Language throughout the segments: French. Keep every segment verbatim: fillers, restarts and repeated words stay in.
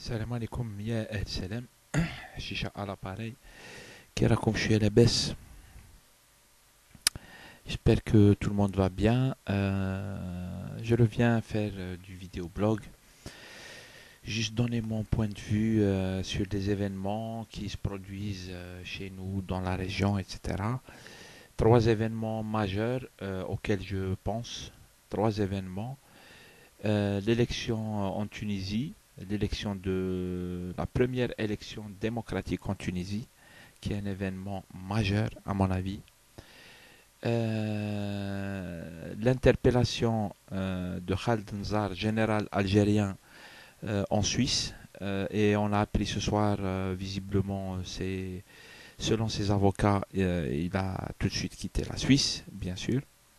السلام عليكم يا أهل السلام. شيشة à l'appareil. كي راكم شوية لاباس؟ J'espère que tout le monde va bien. Euh, je reviens faire euh, du vidéoblog. Juste donner mon point de vue euh, sur des événements qui se produisent euh, chez nous, dans la région, et cetera. Trois événements majeurs euh, auxquels je pense. Trois événements. Euh, l'élection en Tunisie, l'élection de la première élection démocratique en Tunisie, qui est un événement majeur à mon avis. Euh, L'interpellation euh, de Khaled Nzar, général algérien, euh, en Suisse. Euh, et on a appris ce soir, euh, visiblement, c'est, selon ses avocats, euh, il a tout de suite quitté la Suisse, bien sûr.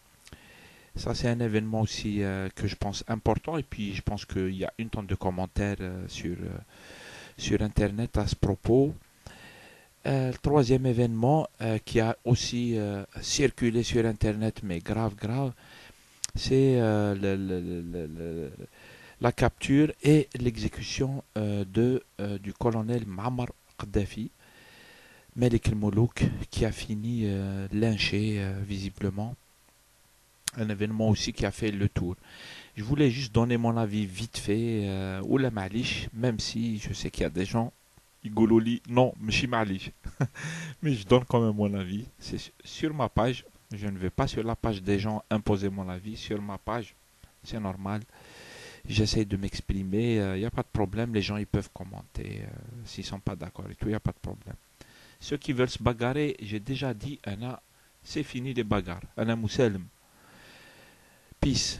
Ça, c'est un événement aussi euh, que je pense important. Et puis, je pense qu'il y a une tonne de commentaires euh, sur, euh, sur Internet à ce propos. Euh, le troisième événement euh, qui a aussi euh, circulé sur Internet, mais grave, grave, c'est euh, le- le- le- le- la capture et l'exécution euh, de, euh, du colonel Muammar Kadhafi, Malik el-Moulouk, qui a fini euh, lynché euh, visiblement. Un événement aussi qui a fait le tour. Je voulais juste donner mon avis vite fait, euh, ou la malish, même si je sais qu'il y a des gens, Igololi, non, mchi malish. Mais je donne quand même mon avis. C'est sur ma page. Je ne vais pas sur la page des gens imposer mon avis. Sur ma page, c'est normal. J'essaie de m'exprimer. Il euh, n'y a pas de problème. Les gens, ils peuvent commenter. Euh, S'ils ne sont pas d'accord et tout, il n'y a pas de problème. Ceux qui veulent se bagarrer, j'ai déjà dit, Anna, c'est fini les bagarres. Anna Mousselm. Peace.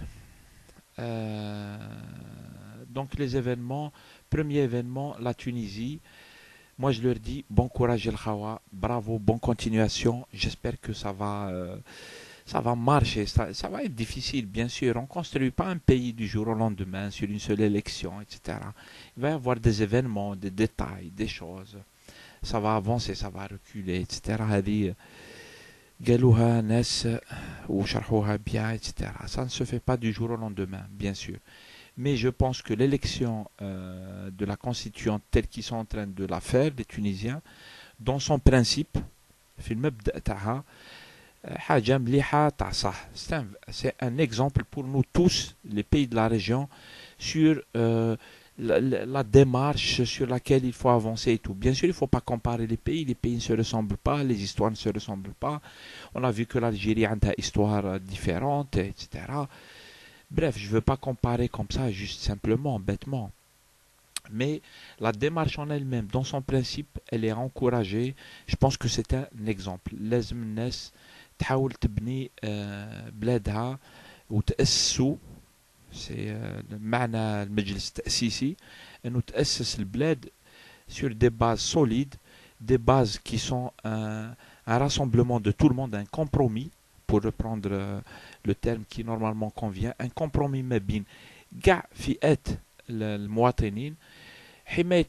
Euh, donc les événements. Premier événement, la Tunisie. Moi, je leur dis bon courage El Khawa, bravo, bonne continuation. J'espère que ça va, euh, ça va marcher. Ça, ça va être difficile, bien sûr. On ne construit pas un pays du jour au lendemain sur une seule élection, et cetera. Il va y avoir des événements, des détails, des choses. Ça va avancer, ça va reculer, et cetera. هذه قالوها ناس وشرحوها bien, et cetera. Ça ne se fait pas du jour au lendemain, bien sûr. Mais je pense que l'élection euh, de la constituante telle qu'ils sont en train de la faire, les Tunisiens, dans son principe, في المبدأ تاعها حاجة مليحة تاع صح. C'est un, c'est un exemple pour nous tous, les pays de la région, sur euh, la, la, la démarche sur laquelle il faut avancer et tout. Bien sûr, il ne faut pas comparer les pays. Les pays ne se ressemblent pas, les histoires ne se ressemblent pas. On a vu que l'Algérie a une histoire différente, et cetera. Bref, je ne veux pas comparer comme ça, juste simplement, bêtement. Mais la démarche en elle-même, dans son principe, elle est encouragée. Je pense que c'est un exemple. لازم الناس تحاول تبني آه، بلادها وتأسسوا. c'est آه، معنى المجلس التأسيسي انه تأسس البلاد sur des bases solides, des bases qui sont un, un rassemblement de tout le monde, un compromis, pour reprendre euh, le terme qui normalement convient, un compromis ما بين كاع فئات المواطنين. حماية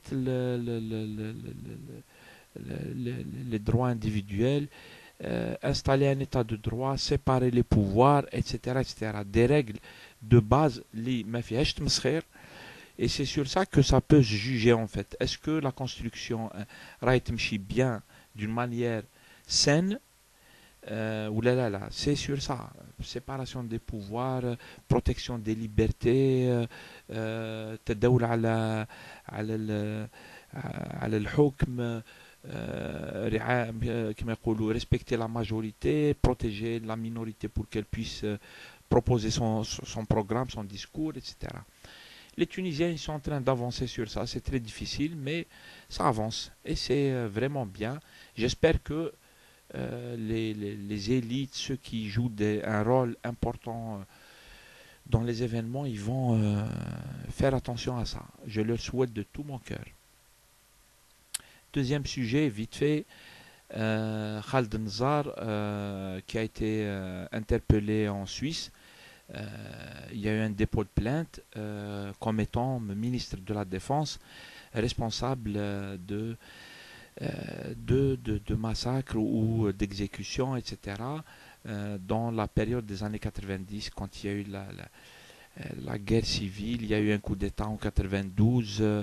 les droits individuels, euh, installer un état de droit, séparer les pouvoirs, et cetera, et cetera. Des règles de base, li ma fièche تمسخير. Et c'est sur ça que ça peut se juger en fait. Est-ce que la construction euh, راهي تمشي bien d'une manière saine euh, ou là là là, c'est sur ça. Séparation des pouvoirs, euh, protection des libertés, euh, euh, تداول على على ال- على الحكم، euh, رعاية- كما يقولوا respecter la majorité, protéger la minorité pour qu'elle puisse euh, proposer son, son programme, son discours, et cetera. Les Tunisiens ils sont en train d'avancer sur ça, c'est très difficile, mais ça avance et c'est euh, vraiment bien. J'espère que euh, les, les- les élites, ceux qui jouent des- un rôle important euh, dans les événements, ils vont euh, faire attention à ça. Je le souhaite de tout mon cœur. Deuxième sujet, vite fait, euh, Khaled Nzar, euh, qui a été euh, interpellé en Suisse. Euh, il y a eu un dépôt de plainte euh, comme étant ministre de la Défense responsable euh, de, euh, de, de, de massacres ou d'exécutions, et cetera, euh, dans la période des années quatre-vingt-dix, quand il y a eu la, la, la guerre civile, il y a eu un coup d'État en quatre-vingt-douze, euh,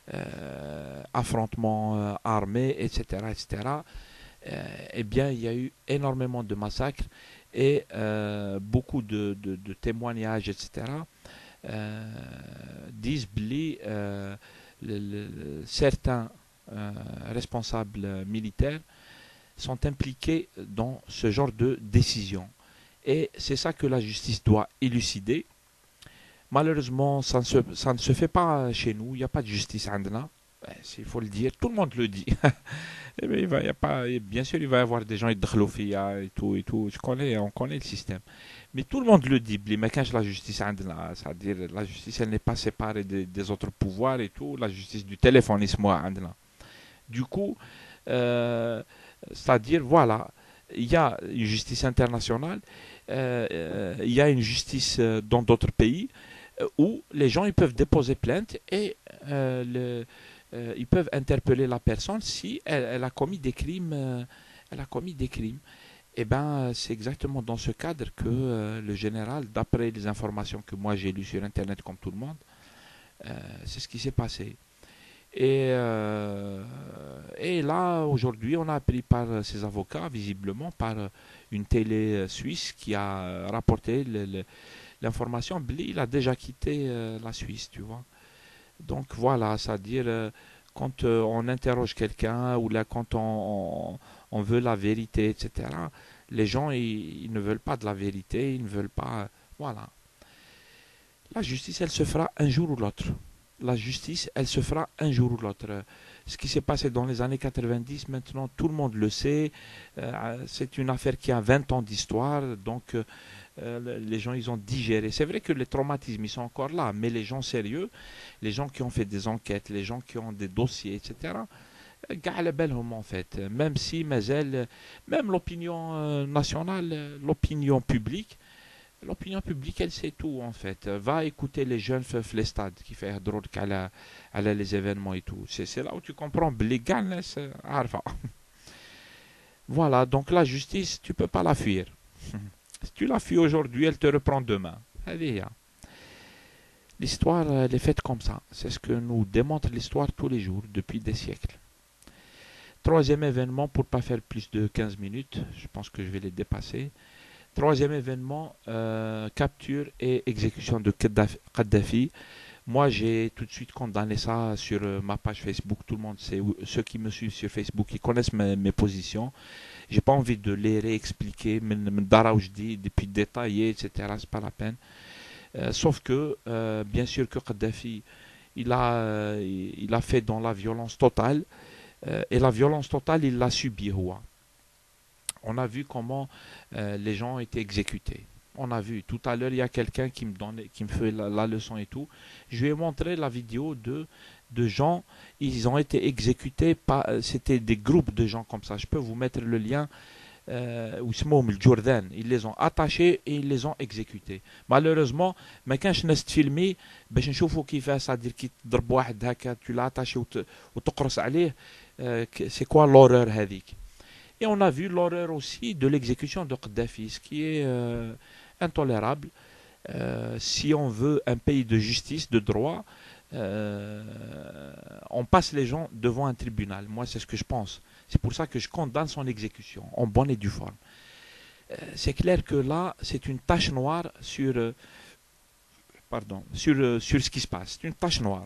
euh, affrontements euh, armés, et cetera, et cetera, euh, eh bien, il y a eu énormément de massacres et euh, beaucoup de, de- de témoignages, et cetera, euh, disent que euh, le- le- certains euh, responsables militaires sont impliqués dans ce genre de décision. Et c'est ça que la justice doit élucider. Malheureusement, ça ne se, ça ne se fait pas chez nous. Il n'y a pas de justice عندنا. Ben, il faut le dire, tout le monde le dit. Eh bien, il va, il y a pas, et bien sûr, il va y avoir des gens qui et tout et tout. Je connais, on connaît le système. Mais tout le monde le dit. Mais quand la justice عندنا, c'est-à-dire la justice, elle n'est pas séparée des, des autres pouvoirs et tout. La justice du téléphone, moi, عندنا. Du coup, euh, c'est-à-dire, voilà, il y a une justice internationale, euh, euh, il y a une justice euh, dans d'autres pays euh, où les gens ils peuvent déposer plainte et euh, le, euh, ils peuvent interpeller la personne si elle, elle a commis des crimes. Euh, elle a commis des crimes. Et ben, c'est exactement dans ce cadre que euh, le général, d'après les informations que moi j'ai lues sur Internet comme tout le monde, euh, c'est ce qui s'est passé. Et, euh, et là, aujourd'hui, on a appris par ses avocats, visiblement par une télé suisse qui a rapporté le- le- l'information. Bli, il a déjà quitté euh, la Suisse, tu vois. Donc voilà, c'est-à-dire euh, quand euh, on interroge quelqu'un ou là quand on, on- on veut la vérité, et cetera, les gens, ils, ils ne veulent pas de la vérité, ils ne veulent pas... Voilà. La justice, elle se fera un jour ou l'autre. La justice, elle se fera un jour ou l'autre. Ce qui s'est passé dans les années quatre-vingt-dix, maintenant tout le monde le sait. Euh, c'est une affaire qui a vingt ans d'histoire, donc euh, les gens ils ont digéré. C'est vrai que les traumatismes ils sont encore là, mais les gens sérieux, les gens qui ont fait des enquêtes, les gens qui ont des dossiers, et cetera. قاع على بالهم en fait, même si mais elle, même l'opinion euh, nationale, euh, l'opinion publique, l'opinion publique, elle sait tout en fait. Va écouter les jeunes في les stades qui fait drôle على على les événements et tout. C'est c'est là où tu comprends بلي كاع الناس عارفة. Voilà, donc la justice, tu peux pas la fuir. Si tu la fuis aujourd'hui, elle te reprend demain. Allez, hein. L'histoire, elle est faite comme ça. C'est ce que nous démontre l'histoire tous les jours, depuis des siècles. Troisième événement, pour ne pas faire plus de quinze minutes, je pense que je vais les dépasser. Troisième événement, euh, capture et exécution de Kadhafi. Moi, j'ai tout de suite condamné ça sur euh, ma page Facebook. Tout le monde sait, ceux qui me suivent sur Facebook, ils connaissent mes, mes positions. J'ai pas envie de les réexpliquer, mais dara où je dis, depuis détailler, et cetera. C'est pas la peine. Euh, sauf que, euh, bien sûr que Kadhafi, il a, euh, il a fait dans la violence totale. Euh, et la violence totale, il l'a subie, Roua. On a vu comment euh, les gens ont été exécutés. On a vu. Tout à l'heure, il y a quelqu'un qui me donne, qui me fait la, la leçon et tout. Je lui ai montré la vidéo de, de gens. Ils ont été exécutés par. C'était des groupes de gens comme ça. Je peux vous mettre le lien. Euh, واسمهم الجردان. Ils les ont attachés et ils les ont exécutés. Malheureusement, ما كانش ناس تفيلمي باش نشوفوا كيفاش صادير كي تضرب واحد هكا tu l'as attaché وت- وتقرص عليه. Euh, c'est quoi l'horreur هذيك. Et on a vu l'horreur aussi de l'exécution de Kadhafi, ce qui est euh, intolérable. Euh, si on veut un pays de justice, de droit, euh, on passe les gens devant un tribunal. Moi, c'est ce que je pense. C'est pour ça que je condamne son exécution, en bonne et due forme. Euh, c'est clair que là, c'est une tache noire sur, euh, pardon, sur, euh, sur ce qui se passe. C'est une tache noire.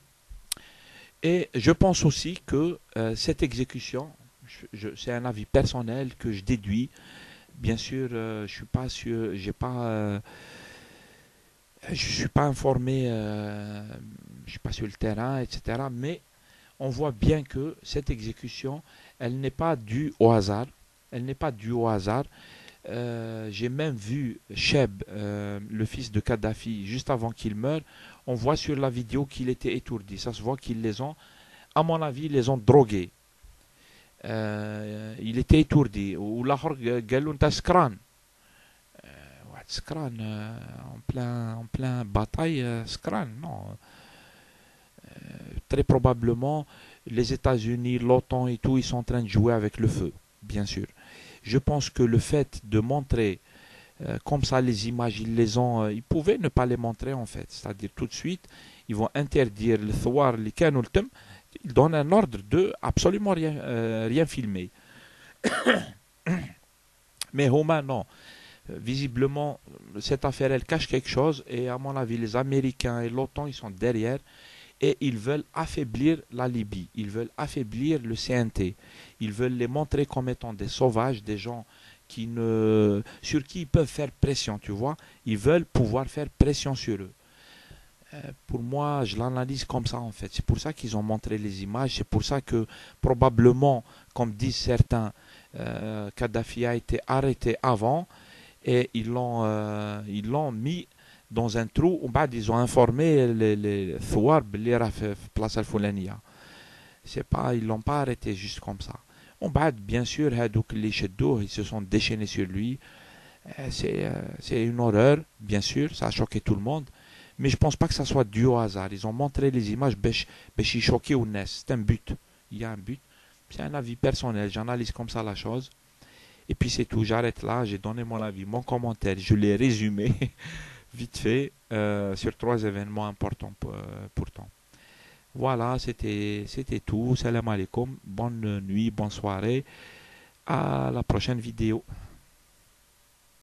Et je pense aussi que euh, cette exécution, je- je- c'est un avis personnel que je déduis. Bien sûr, euh, je suis pas sûr, j'ai pas, euh, je suis pas informé, euh, je suis pas sur le terrain, et cetera. Mais on voit bien que cette exécution, elle n'est pas due au hasard. Elle n'est pas due au hasard. Euh, j'ai même vu Cheb, euh, le fils de Kadhafi, juste avant qu'il meure. On voit sur la vidéo qu'il était étourdi. Ça se voit qu'ils les ont, à mon avis, ils les ont drogués. Euh, il était étourdi. والآخر قال له انت سكران. واحد سكران en plein en plein bataille euh, سكران non. Très probablement les États-Unis, l'OTAN et tout, ils sont en train de jouer avec le feu, bien sûr. Je pense que le fait de montrer euh, comme ça les images, ils les ont, euh, ils pouvaient ne pas les montrer en fait, c'est-à-dire tout de suite, ils vont interdire le thouar, les canaux, le thym, ils donnent un ordre de absolument rien, euh, rien filmer. Mais Homa, non. Euh, Visiblement, cette affaire, elle cache quelque chose et à mon avis, les Américains et l'OTAN, ils sont derrière et ils veulent affaiblir la Libye. Ils veulent affaiblir le C N T. Ils veulent les montrer comme étant des sauvages, des gens qui ne, sur qui ils peuvent faire pression, tu vois. Ils veulent pouvoir faire pression sur eux. Euh, Pour moi, je l'analyse comme ça en fait. C'est pour ça qu'ils ont montré les images. C'est pour ça que probablement, comme disent certains, euh, Kadhafi a été arrêté avant et ils l'ont euh, ils l'ont mis dans un trou ou بعد ils ont informé les les ثوار باللي راه في في البلاصه الفلانيه. C'est pas ils l'ont pas arrêté juste comme ça. On بعد bien sûr هادوك اللي شدوه ils se sont déchaînés sur lui. Euh, C'est euh, c'est une horreur, bien sûr, ça a choqué tout le monde. Mais je pense pas que ça soit dû au hasard. Ils ont montré les images باش باش يشوكيو الناس. C'est un but. Il y a un but. C'est un avis personnel. J'analyse comme ça la chose. Et puis c'est tout. J'arrête là. J'ai donné mon avis, mon commentaire. Je l'ai résumé vite fait euh, sur trois événements importants pour- euh, pourtant. Voilà, c'était c'était tout. Salam alaikum. Bonne nuit, bonne soirée. À la prochaine vidéo.